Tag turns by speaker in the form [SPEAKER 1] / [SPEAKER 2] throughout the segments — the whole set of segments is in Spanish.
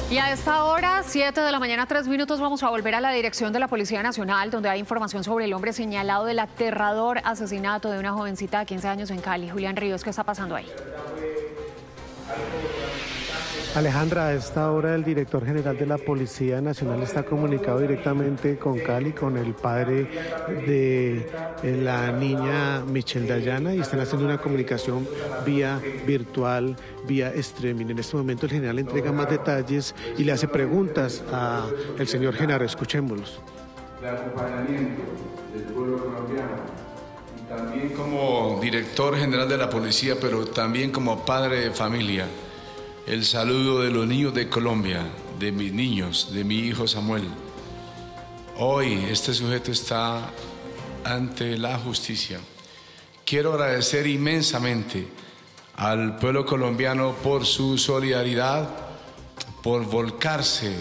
[SPEAKER 1] Y a esta hora, 7 de la mañana, 3 minutos, vamos a volver a la dirección de la Policía Nacional, donde hay información sobre el hombre señalado del aterrador asesinato de una jovencita de 15 años en Cali. Julián Ríos, ¿qué está pasando ahí?
[SPEAKER 2] Alejandra, a esta hora el director general de la Policía Nacional está comunicado directamente con Cali, con el padre de la niña Michelle Dayana, y están haciendo una comunicación vía virtual, vía streaming. En este momento el general entrega más detalles y le hace preguntas al señor Genaro. Escuchémoslos.
[SPEAKER 3] De acompañamiento del pueblo colombiano, y también como director general de la policía, pero también como padre de familia, el saludo de los niños de Colombia, de mis niños, de mi hijo Samuel. Hoy este sujeto está ante la justicia. Quiero agradecer inmensamente al pueblo colombiano por su solidaridad, por volcarse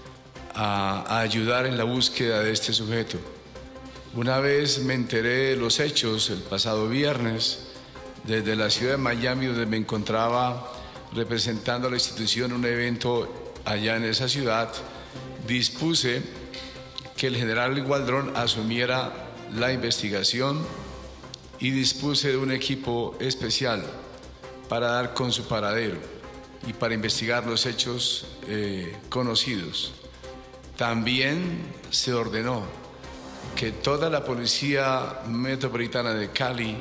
[SPEAKER 3] a ayudar en la búsqueda de este sujeto. Una vez me enteré de los hechos el pasado viernes, desde la ciudad de Miami, donde me encontraba representando a la institución en un evento allá en esa ciudad, dispuse que el general Gualdrón asumiera la investigación y dispuse de un equipo especial para dar con su paradero y para investigar los hechos conocidos. También se ordenó que toda la Policía Metropolitana de Cali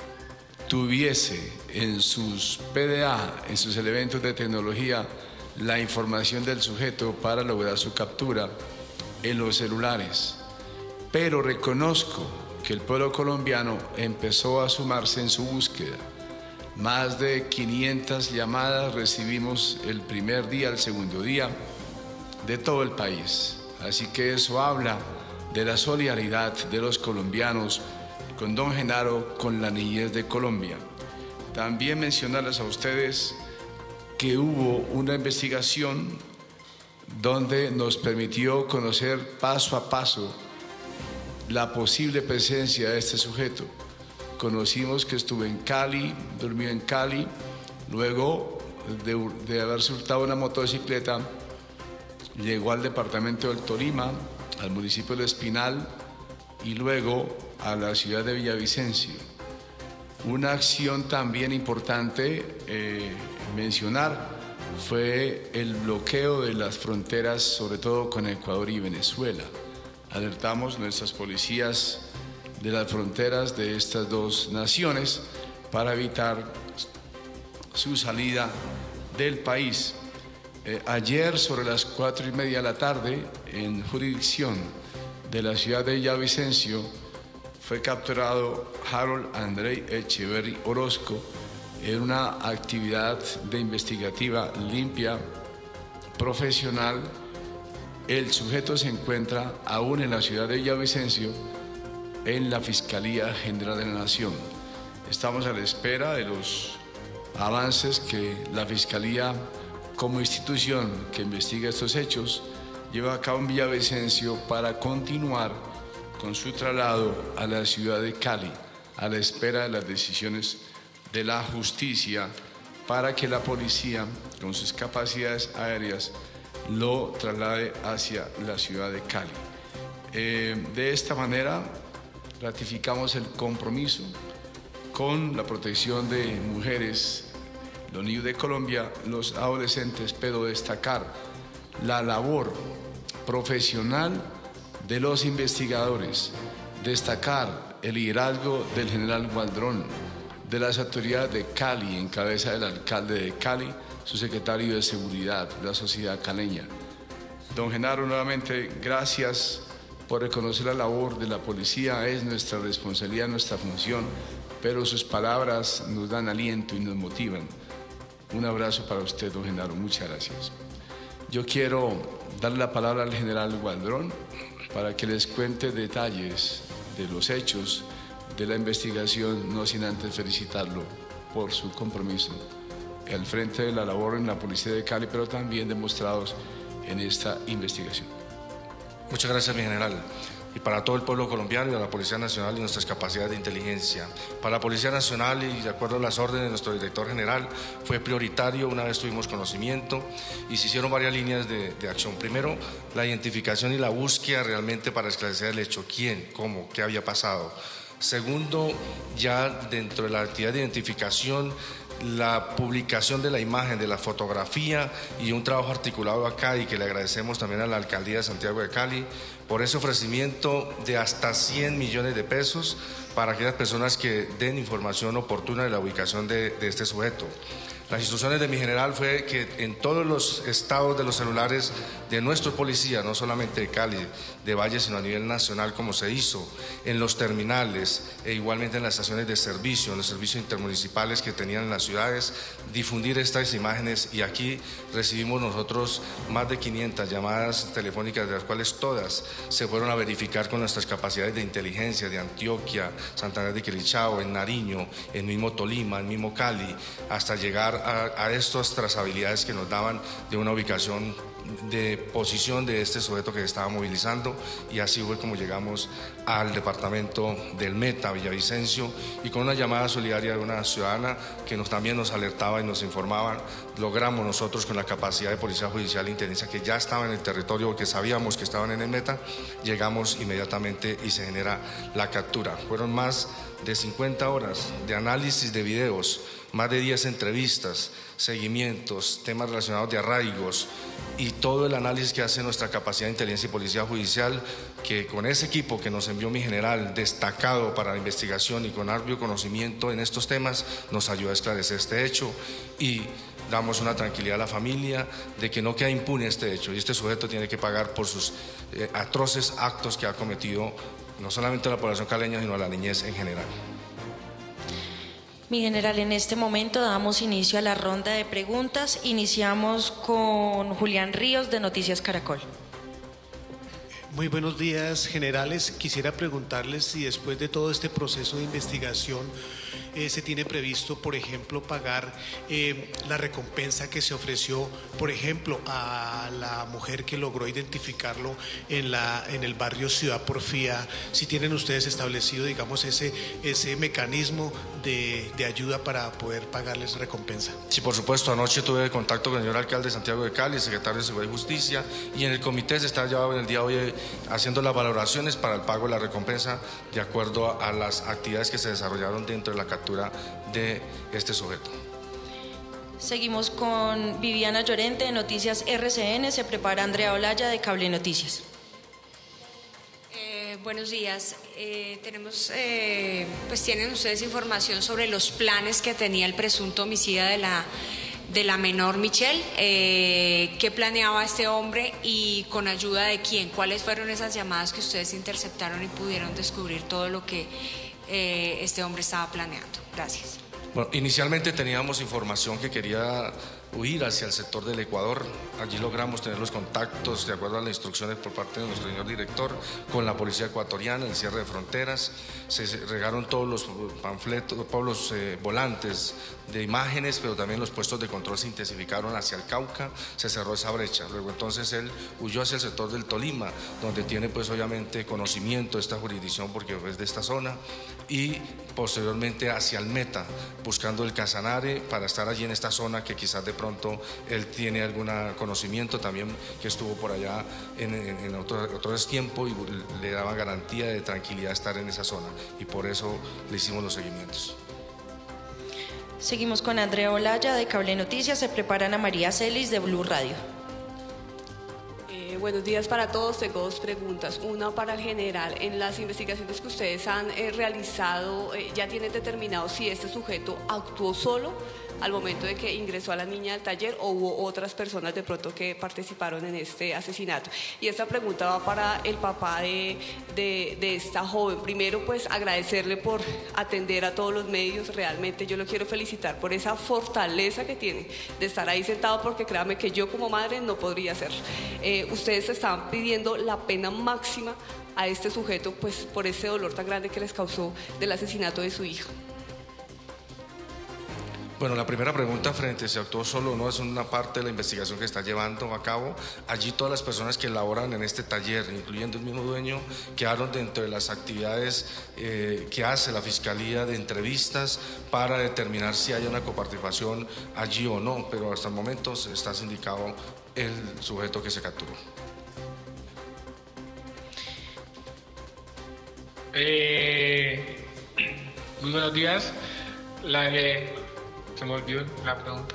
[SPEAKER 3] tuviese en sus PDA, en sus elementos de tecnología, la información del sujeto para lograr su captura en los celulares. Pero reconozco que el pueblo colombiano empezó a sumarse en su búsqueda. Más de 500 llamadas recibimos el primer día, el segundo día, de todo el país. Así que eso habla de la solidaridad de los colombianos con don Genaro, con la niñez de Colombia. También mencionarles a ustedes que hubo una investigación donde nos permitió conocer paso a paso la posible presencia de este sujeto. Conocimos que estuvo en Cali, durmió en Cali, luego de haberse hurtado una motocicleta, llegó al departamento del Tolima, al municipio de Espinal y luego a la ciudad de Villavicencio. Una acción también importante mencionar fue el bloqueo de las fronteras, sobre todo con Ecuador y Venezuela. Alertamos nuestras policías de las fronteras de estas dos naciones para evitar su salida del país. Ayer sobre las 4:30 de la tarde, en jurisdicción de la ciudad de Villavicencio, fue capturado Harold Andrei Echeverry Orozco en una actividad de investigativa limpia, profesional. El sujeto se encuentra aún en la ciudad de Villavicencio, en la Fiscalía General de la Nación. Estamos a la espera de los avances que la Fiscalía, como institución que investiga estos hechos, lleva a cabo en Villavicencio para continuar con su traslado a la ciudad de Cali, a la espera de las decisiones de la justicia para que la policía, con sus capacidades aéreas, lo traslade hacia la ciudad de Cali. De esta manera ratificamos el compromiso con la protección de mujeres, los niños de Colombia, los adolescentes, pero destacar la labor profesional de los investigadores, destacar el liderazgo del general Gualdrón, de las autoridades de Cali, en cabeza del alcalde de Cali, su secretario de Seguridad, la sociedad caleña. Don Genaro, nuevamente, gracias por reconocer la labor de la policía. Es nuestra responsabilidad, nuestra función, pero sus palabras nos dan aliento y nos motivan. Un abrazo para usted, don Genaro. Muchas gracias. Yo quiero darle la palabra al general Gualdrón para que les cuente detalles de los hechos de la investigación, no sin antes felicitarlo por su compromiso al frente de la labor en la Policía de Cali, pero también demostrados en esta investigación.
[SPEAKER 4] Muchas gracias, mi general. y para todo el pueblo colombiano y a la Policía Nacional y nuestras capacidades de inteligencia. Para la Policía Nacional y de acuerdo a las órdenes de nuestro director general fue prioritario, una vez tuvimos conocimiento y se hicieron varias líneas de acción. Primero, la identificación y la búsqueda realmente para esclarecer el hecho, quién, cómo, qué había pasado. Segundo, ya dentro de la actividad de identificación, la publicación de la imagen, de la fotografía y un trabajo articulado acá y que le agradecemos también a la Alcaldía de Santiago de Cali por ese ofrecimiento de hasta 100 millones de pesos para aquellas personas que den información oportuna de la ubicación de este sujeto. Las instrucciones de mi general fue que en todos los estados de los celulares de nuestros policías, no solamente de Cali, de Valle, sino a nivel nacional como se hizo, en los terminales e igualmente en las estaciones de servicio, en los servicios intermunicipales que tenían en las ciudades, difundir estas imágenes y aquí recibimos nosotros más de 500 llamadas telefónicas de las cuales todas se fueron a verificar con nuestras capacidades de inteligencia de Antioquia, Santander de Quilichao, en Nariño, en mismo Tolima, en mismo Cali, hasta llegar a estas trazabilidades que nos daban de una ubicación de posición de este sujeto que estaba movilizando y así fue como llegamos al departamento del Meta, Villavicencio, y con una llamada solidaria de una ciudadana que también nos alertaba y nos informaba, logramos nosotros con la capacidad de Policía Judicial e Inteligencia que ya estaba en el territorio, que sabíamos que estaban en el Meta, llegamos inmediatamente y se genera la captura. Fueron más de 50 horas de análisis de videos, más de 10 entrevistas, seguimientos, temas relacionados de arraigos y todo el análisis que hace nuestra capacidad de inteligencia y policía judicial, que con ese equipo que nos envió mi general destacado para la investigación y con amplio conocimiento en estos temas, nos ayuda a esclarecer este hecho y damos una tranquilidad a la familia de que no queda impune este hecho y este sujeto tiene que pagar por sus atroces actos que ha cometido no solamente a la población caleña, sino a la niñez en general.
[SPEAKER 5] Mi general, en este momento damos inicio a la ronda de preguntas. Iniciamos con Julián Ríos de Noticias Caracol.
[SPEAKER 2] Muy buenos días, generales. Quisiera preguntarles si después de todo este proceso de investigación se tiene previsto, por ejemplo, pagar la recompensa que se ofreció, por ejemplo, a la mujer que logró identificarlo en el barrio Ciudad Porfía. Si tienen ustedes establecido, digamos, ese mecanismo de ayuda para poder pagarles recompensa.
[SPEAKER 4] Sí, por supuesto. Anoche tuve contacto con el señor alcalde de Santiago de Cali, secretario de Seguridad y Justicia, y en el comité se está ya en el día de hoy haciendo las valoraciones para el pago de la recompensa de acuerdo a las actividades que se desarrollaron dentro de la captura de este sujeto.
[SPEAKER 5] Seguimos con Viviana Llorente de Noticias RCN. Se prepara Andrea Olaya de Cable Noticias.
[SPEAKER 6] Buenos días. Pues tienen ustedes información sobre los planes que tenía el presunto homicida de la menor Michelle. ¿Qué planeaba este hombre y con ayuda de quién? ¿Cuáles fueron esas llamadas que ustedes interceptaron y pudieron descubrir todo lo que este hombre estaba planeando? Gracias.
[SPEAKER 4] Bueno, inicialmente teníamos información que quería huir hacia el sector del Ecuador. Allí logramos tener los contactos de acuerdo a las instrucciones por parte de nuestro señor director con la policía ecuatoriana, el cierre de fronteras. Se regaron todos los panfletos, todos los volantes de imágenes, pero también los puestos de control se intensificaron hacia el Cauca, se cerró esa brecha. Luego entonces él huyó hacia el sector del Tolima, donde tiene pues obviamente conocimiento de esta jurisdicción porque es de esta zona, y posteriormente hacia el Meta, buscando el Casanare para estar allí en esta zona que quizás de pronto él tiene algún conocimiento también que estuvo por allá en otros tiempos y le daba garantía de tranquilidad estar en esa zona y por eso le hicimos los seguimientos.
[SPEAKER 5] Seguimos con Andrea Olaya de Cable Noticias. Se prepara Ana María Celis de Blue Radio.
[SPEAKER 7] Buenos días para todos. Tengo dos preguntas. Una para el general. En las investigaciones que ustedes han realizado, ¿ya tienen determinado si este sujeto actuó solo al momento de que ingresó a la niña al taller o hubo otras personas de pronto que participaron en este asesinato? Y esta pregunta va para el papá de esta joven. Primero, pues agradecerle por atender a todos los medios. Realmente yo lo quiero felicitar por esa fortaleza que tiene de estar ahí sentado, porque créame que yo como madre no podría hacerlo. Ustedes estaban pidiendo la pena máxima a este sujeto pues por ese dolor tan grande que les causó del asesinato de su hija.
[SPEAKER 4] Bueno, la primera pregunta frente se actuó solo, no es una parte de la investigación que está llevando a cabo. Allí todas las personas que laboran en este taller, incluyendo el mismo dueño, quedaron dentro de las actividades que hace la Fiscalía de entrevistas para determinar si hay una coparticipación allí o no, pero hasta el momento está sindicado el sujeto que se capturó.
[SPEAKER 8] Muy buenos días. Se me olvidó la pregunta.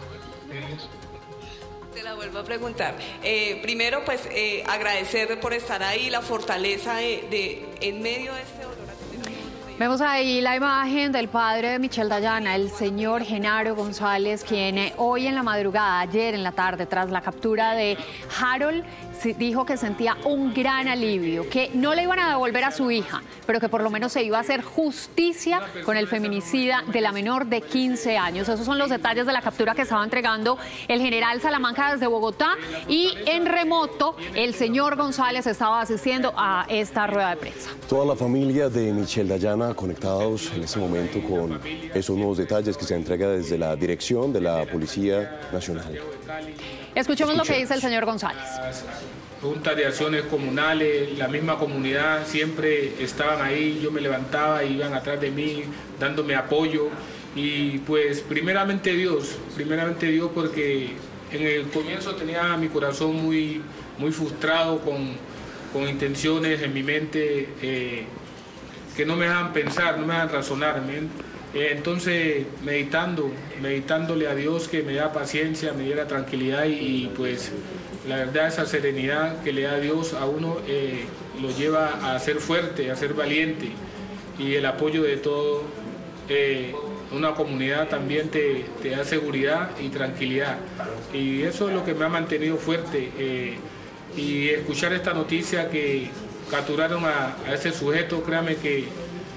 [SPEAKER 7] Te la vuelvo a preguntar. Primero, pues, agradecer por estar ahí, la fortaleza en medio de este dolor.
[SPEAKER 1] Vemos ahí la imagen del padre de Michelle Dayana, el señor Genaro González, quien hoy en la madrugada, ayer en la tarde, tras la captura de Harold, dijo que sentía un gran alivio, que no le iban a devolver a su hija, pero que por lo menos se iba a hacer justicia con el feminicida de la menor de 15 años. Esos son los detalles de la captura que estaba entregando el general Salamanca desde Bogotá, y en remoto el señor González estaba asistiendo a esta rueda de prensa.
[SPEAKER 9] Toda la familia de Michelle Dayana conectados en este momento con esos nuevos detalles que se entrega desde la dirección de la Policía Nacional.
[SPEAKER 1] Escuchemos lo que dice el señor González.
[SPEAKER 8] Las juntas de acciones comunales, la misma comunidad siempre estaban ahí, yo me levantaba y iban atrás de mí dándome apoyo, y pues primeramente Dios porque en el comienzo tenía mi corazón muy frustrado con intenciones en mi mente que no me dejan pensar, no me dejan razonar. Entonces, meditándole a Dios que me da paciencia, me diera tranquilidad, y pues la verdad esa serenidad que le da Dios a uno lo lleva a ser fuerte, a ser valiente, y el apoyo de todo una comunidad también te da seguridad y tranquilidad, y eso es lo que me ha mantenido fuerte. Y escuchar esta noticia que capturaron a ese sujeto, créame que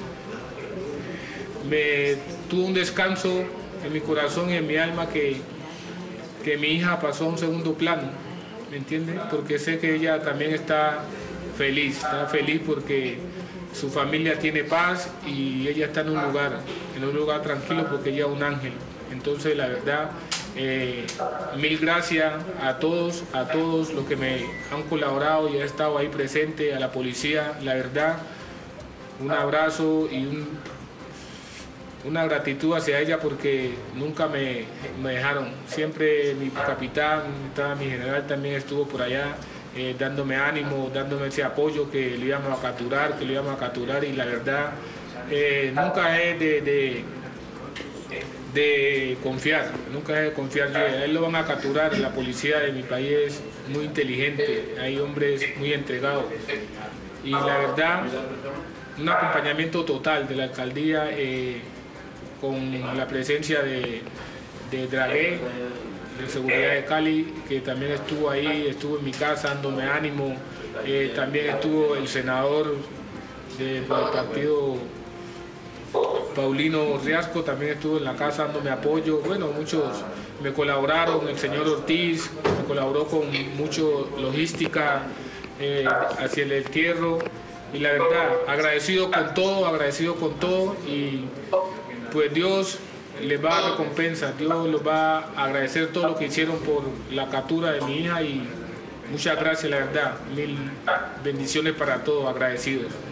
[SPEAKER 8] me tuvo un descanso en mi corazón y en mi alma, que mi hija pasó a un segundo plano, ¿me entiendes? Porque sé que ella también está feliz porque su familia tiene paz y ella está en un lugar tranquilo, porque ella es un ángel. Entonces, la verdad, mil gracias a todos los que me han colaborado y han estado ahí presentes, a la policía, la verdad, un abrazo y una gratitud hacia ella, porque nunca me dejaron. Siempre mi capitán, mi general también estuvo por allá dándome ánimo, dándome ese apoyo, que lo íbamos a capturar, y la verdad nunca es de confiar, a él lo van a capturar. La policía de mi país es muy inteligente, hay hombres muy entregados, y la verdad un acompañamiento total de la alcaldía, con la presencia de Dragué, de Seguridad de Cali, que también estuvo ahí, estuvo en mi casa dándome ánimo. También estuvo el senador del partido, Paulino Riasco, también estuvo en la casa dándome apoyo. Bueno, muchos me colaboraron, el señor Ortiz me colaboró con mucho logística hacia el entierro, y la verdad, agradecido con todo, y pues Dios les va a dar recompensa, Dios los va a agradecer todo lo que hicieron por la captura de mi hija, y muchas gracias, la verdad, mil bendiciones para todos, agradecidos.